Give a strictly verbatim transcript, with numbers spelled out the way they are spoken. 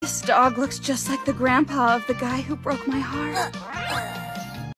This dog looks just like the grandpa of the guy who broke my heart.